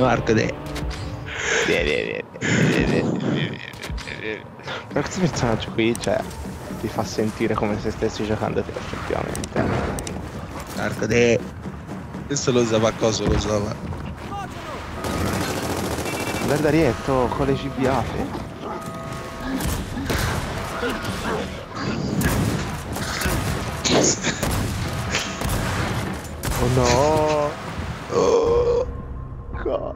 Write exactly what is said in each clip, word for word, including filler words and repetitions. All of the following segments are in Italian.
Marco De. Questo personaggio qui, cioè, ti fa sentire come se stessi giocando te effettivamente. Marco De. Questo lo usava a cosa lo usava? Guarda Rietto con le gibiate. Oh no! Oh! God.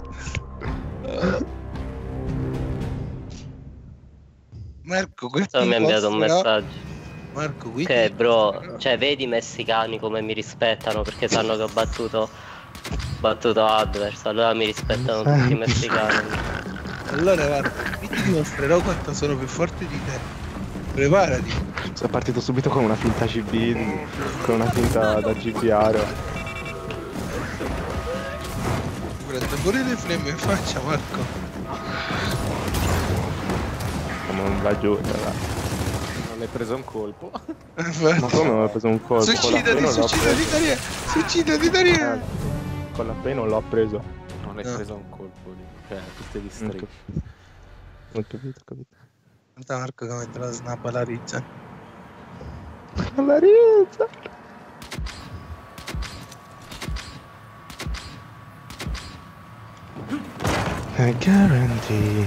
Marco, questo mi ha inviato un messaggio. Marco, qui. Ok, bro, cioè vedi i messicani come mi rispettano perché sanno che ho battuto battuto Adverse, allora mi rispettano tutti i messicani. Allora guarda, qui ti dimostrerò quanto sono più forte di te. Preparati. Sono partito subito con una finta G B, con una finta da G B R. Prendo pure le flemme in faccia, Marco. Ma non va giù, raga. Non hai preso un colpo. Ma come non ho preso un colpo? Suicidati, suicidati, Daria! Suicidati, Daria! Eh, con la P non l'ho preso. Non hai No. preso un colpo lì. Cioè, tutte di Non strisce. ho capito, ho capito. Guarda Marco come te la snappa la rizza. La rizza! I guarantee.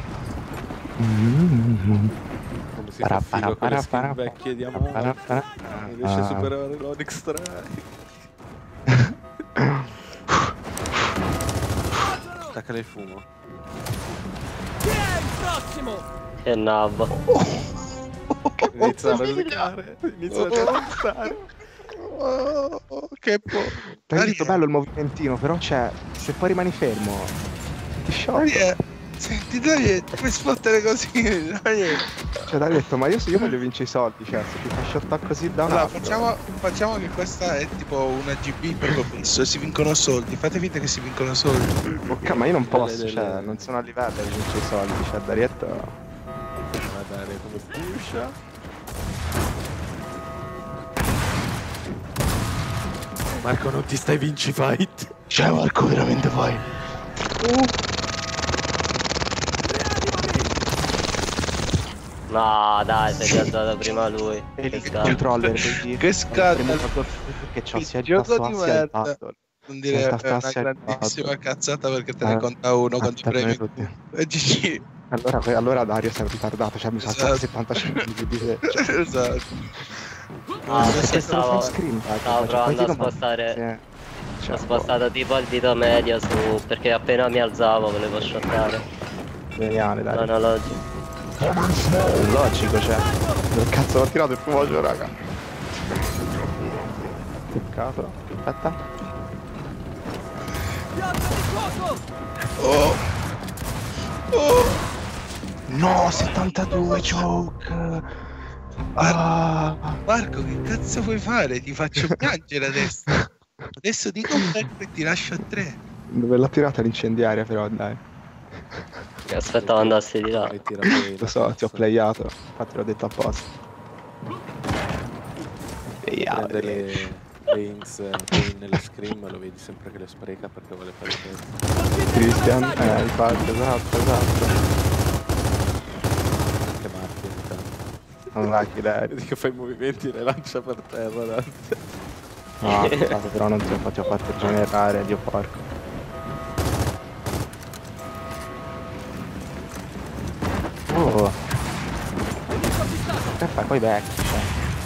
Mm-hmm. Come si Para, fa figo con para, le para, skin vecchie di para, Amaro. para. Non riesce a superare l'Onyx tre. Attaccale il fumo. Che nabba. Inizia a rosicare. Inizia a rosicare. Oh, oh, che po'. Hai visto bello il movimentino, però c'è. Se poi rimani fermo. Ti sciogli. Daria, senti Daria, come spottere così? Daria. Cioè dai detto, ma io se io voglio vincere i soldi, cioè se ti fai shottare così da un Allora, altro. facciamo, facciamo che questa è tipo una G B proprio fisso e si vincono soldi. Fate finta che si vincono soldi. Ok, ma io non posso, Le- le- cioè, le- non sono a livello di vincere i soldi, cioè Darietto. Guardare come pusha. Marco, non ti stai vinci fight. Cioè Marco, veramente fai. No, dai, sei alzato prima lui. E Che il scatto. controller così. Che scandalo. Che c'ho sia il Gioco tasto di A sia il merda. tasto. Non Sì, dire sta- è sta- una sta- grandissima sta- cazzata perché te ne Eh, conta uno quando aspetta, premi tutti. e G G. Allora, que- allora Dario sei ritardato, cioè mi sa Esatto. settantacinque di te. Cioè, Esatto. Ah, se perché questo lo fa stavo, un screen, dai, stavo cioè, provando poi a ti domando- spostare. Sì. Cioè, Ho spostato tipo il dito medio su. Perché appena mi alzavo volevo shottare. geniale, dai. Non ho logico. Logico, cioè. Dove cazzo l'ho tirato il fumoggio, raga? Peccato. Aspetta. Oh. Oh. No, settantadue choke. Ah. Marco, che cazzo vuoi fare? Ti faccio piangere adesso. Adesso dico un becco e ti lascio a tre. Dove l'ho tirata l'incendiaria però, dai. Aspettavo andassi di là. Ritira poi Lo la so, ti ho cazzo. playato. Infatti l'ho detto apposta. Prende le, le inks poi nelle scrim, lo vedi sempre che le spreca perché vuole fare questo. Christian, eh, infatti, esatto, esatto. Anche Marti ogni tanto. Non va chi lei. Vedi che fai movimenti e le lancia per terra. Dante. No, scusate, però non ti ho, ti ho fatto generare, Dio porco. Oh. Che fai? Poi vecchi, cioè.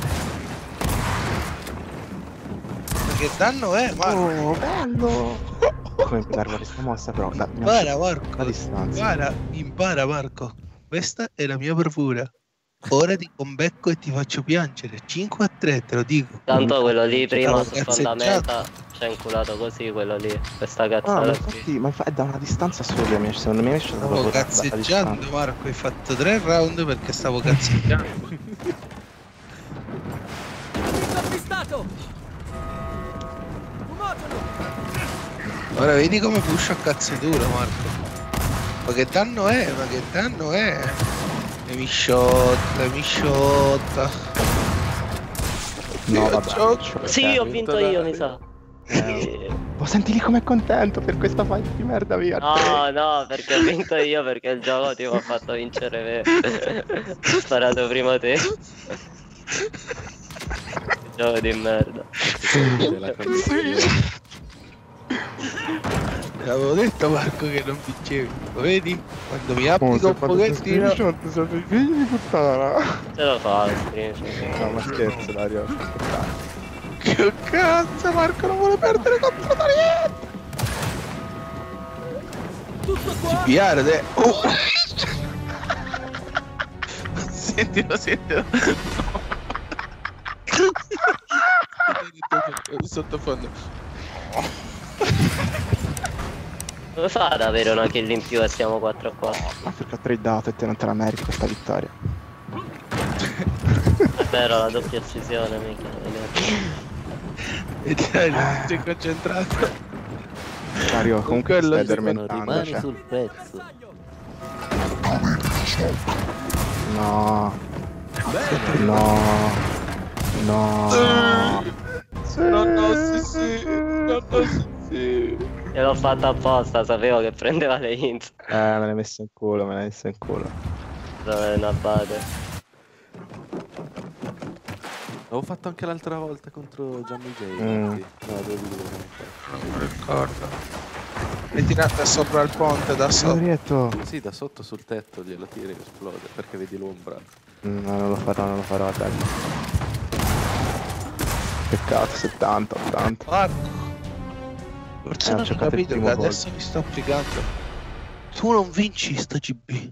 Ma che danno è, Marco? Oh, bello! Come imparare questa mossa però? Da, Impara, Marco. a distanza. Impara, impara, Marco. Questa è la mia bravura. Ora ti combecco e ti faccio piangere. cinque a tre, te lo dico. Tanto quello lì prima su Cazzeggiato. fondamenta ci ha inculato così quello lì. Questa Ah, ma cazzata qui. infatti, ma infa- è da una distanza assurda, mi- secondo me mi esce da Stavo proprio da- da cazzeggiando, distanza. Marco. Hai fatto tre round perché stavo cazzeggiando. Ora vedi come pusho a cazzatura, Marco. Ma che danno è? Ma che danno è? E mi sciotta, mi sciotta. No, Io vabbè. c'ho- cioè, Sì, ho vinto io, mi sa. eh, Oh, senti lì com'è contento per questa fight di merda via. No, no, perché ho vinto io, perché il gioco ti ha fatto vincere me. Ho sparato prima te. Il gioco di merda. La condizione. L'avevo detto Marco che non vincevi, lo vedi? Quando mi applico un pochettino... Sei il figlio di puttana. Ce lo fa lo screenshot. No, ma scherzo, Dario. Che cazzo, Marco non vuole perdere contro Darietto! Ci piare te! Oh. Sentilo, sentilo! Sottofondo. Come fa ad avere una kill in più e siamo quattro a quattro? Ma perché ho tradato e te non te la meriti questa vittoria. È vero, la doppia uccisione, mica. E dai, sei concentrato. Dario, comunque Quello stai si addormentando, Rimani cioè. sul pezzo. No. No. No. No, no, sì, sì. No, no, sì, sì. Io l'ho fatta apposta, sapevo che prendeva le int. Eh, me l'hai messo in culo, me l'hai messo in culo. Dove una bade. L'avevo fatto anche l'altra volta contro Gianni J. Mm. No, devo dire. Non mi ricordo. È tirata sopra il ponte da sotto. Darietto. Sì, da sotto sul tetto glielo tiri e esplode perché vedi l'ombra. No, non lo farò, non lo farò, dai. Peccato, settanta, ottanta. Marco, forse Eh, ho non hai cercato il capito che primo gol. adesso mi sto applicando. Tu non vinci sto G B.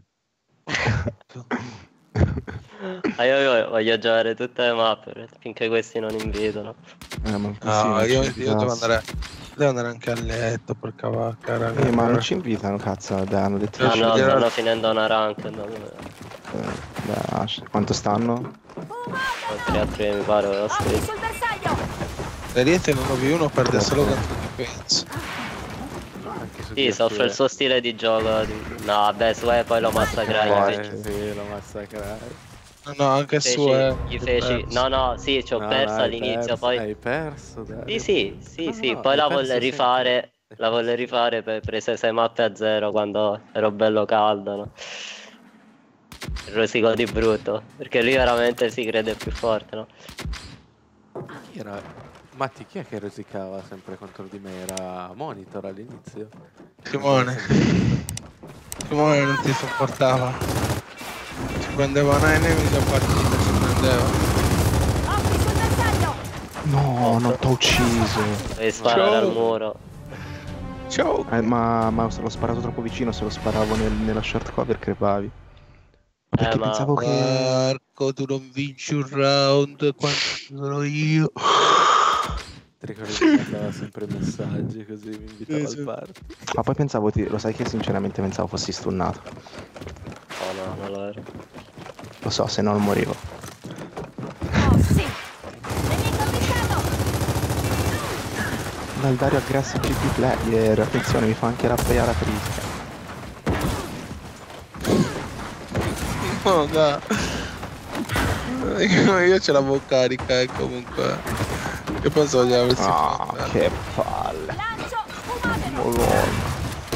Ah, io voglio giocare tutte le mappe finché questi non invitano. Eh, ma così No, non ci io, io invitassi. devo andare. Devo andare anche a letto, porca vacca, raga. Eh, ma non ci invitano, cazzo, dai, hanno detto Ah che ci no, vedere- stanno finendo una rank. No, Eh, dai, lascia. Quanto stanno? tre a tre mi pare, ho Occhi scritto. sul bersaglio! Darietto in uno più uno perde solo contro difensa. Anche su Sì, soffre il suo stile di gioco. di- No, vabbè, su E poi lo massacrai. No, gli Eh, feci- sì, lo massacrai. No, no, anche feci- su è. gli feci. No, no, sì, ci ho No, perso no, hai all'inizio, perso, poi. Hai perso, dai. Sì, sì, sì, No, sì, no, poi hai la perso volle rifare. sempre. La volle rifare per prese sei mappe a zero quando ero bello caldo, no? Rosico di brutto, perché lui veramente si crede più forte, no? Chi era? Matti, chi è che rosicava sempre contro di me? Era Monitor all'inizio? Simone. Simone non ti sopportava. Si prendeva una nemica partita, si prendeva. Occhi sul bersaglio! No, non t'ho ucciso. Devi sparare Ciao. al muro. Ciao! Eh, ma, ma l'ho sparato troppo vicino, se lo sparavo nel- nella short cover crepavi. Perché Eh, ma- pensavo che... Marco, tu non vinci un round quando sono io. Ti ricordi che mi mandava sempre messaggi così mi invitava Sì, al party? Ma poi pensavo, ti... lo sai che sinceramente pensavo fossi stunnato. Oh no, non lo ero. Lo so, se no non morivo. Oh, sì! Nemico avvistato! Dal Dario Aggressive G P player, attenzione, mi fa anche rappaiare la frisca. No, dai. Io, io ce l'avevo carica e comunque. Che pensavo di aversi Ah, fatta. che palle. Lancio sfumatelo! Madonna.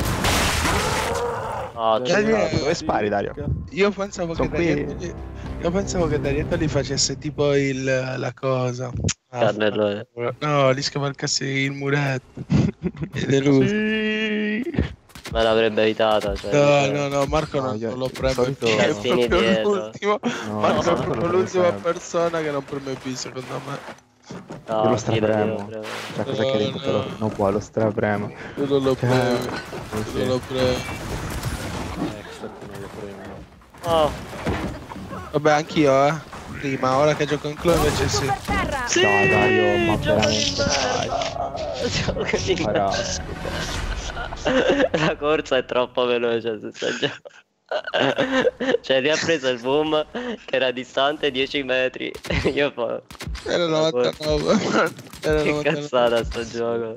Oh, Dai, c'è dai. Dove spari, Dario? Io pensavo Sono che qui. Darietto gli- io pensavo che Darietto gli facesse tipo il la cosa. Ah, Carnello. no, gli scavalcasse il muretto. Ed è lui. Sì. Me l'avrebbe evitata, cioè. No, cioè, no, no, Marco No, non, io- non lo di preme solito- più. È Castini proprio dietro. l'ultimo. No, Marco di è solito lo proprio preme l'ultima sempre. persona che non preme più, secondo me. No, Io lo fidati, strapremo. lo premo. Cioè, cos'è che hai detto? Te lo- Non può, lo strapremo. Tu non lo Cioè, premi. sì. Tu non lo premi. Extra che non lo premo. Oh, Vabbè, anch'io, eh. Prima, ora che gioco in club invece Occhi sì. per terra! sì, Dai, Dario, ma gioco di veramente, dai. merda. Gioco di Farà. merda. La corsa è troppo veloce su sta gioco. Cioè, ti ha preso il boom che era distante dieci metri. Io poi. Era novantanove. Era Che novantanove. cazzata sto gioco.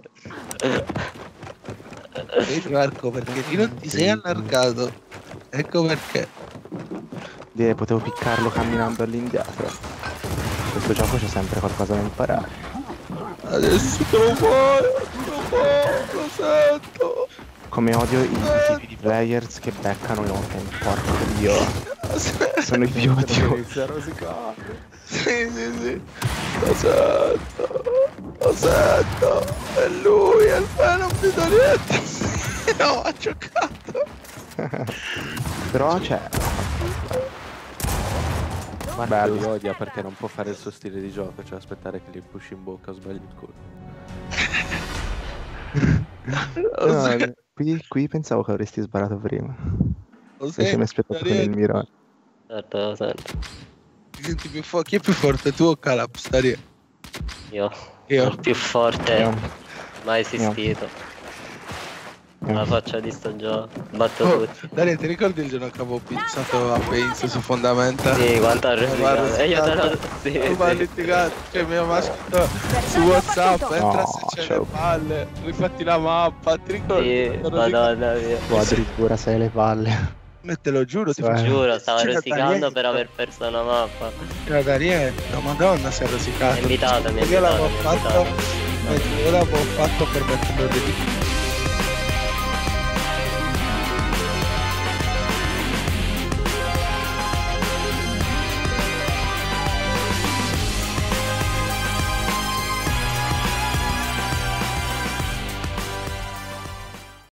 Vedi Marco, perché tu non ti sei allargato. Ecco perché. Direi potevo piccarlo camminando all'indietro. Questo gioco c'è sempre qualcosa da imparare. Adesso te lo fai, te lo fai, lo sento. Come odio i tipi di players che beccano l'open, porco dio. Sono i più odiosi. Inizia a rosicare. Sì, sì, sì. Lo sento. Lo sento. È lui, è il Venom di Dorietta. No, ha giocato. Però cioè... Marco Bello. li odia perché non può fare il suo stile di gioco, cioè aspettare che gli push in bocca o sbagli il culo. Lo No, sento. qui, qui pensavo che avresti sparato prima. Lo Invece mi sento. aspettato con il Dorietta. mirone. Certo, lo sento. Ti senti più forte? Chi è più forte, tu o Calaps? Daria? Io. Io. Il più forte Io. mai esistito. Io. La faccia di sto gioco. Batto Oh, tutti. Daria, ti ricordi il giorno che avevo pizzato a Painz su Fondamenta? Sì, quanto ha Ma rosicato. E io te lo... Sì, Oh, ma sì. litigato, cioè mi ha scritto su WhatsApp, entra No, se c'è ciao. le palle, rifatti la mappa, ti ricordi? Sì, Quando rosica- madonna mia. Tu addirittura sei le palle. Me te lo giuro, ti Sì. faccio Giuro, stavo C'era rosicando Daniele. per aver perso una mappa. la Daniele, la madonna si è rosicato. Mi ha invitato, mi ha Io l'avevo invitato, mi ha fatto, invitato. io l'avevo fatto per metterlo di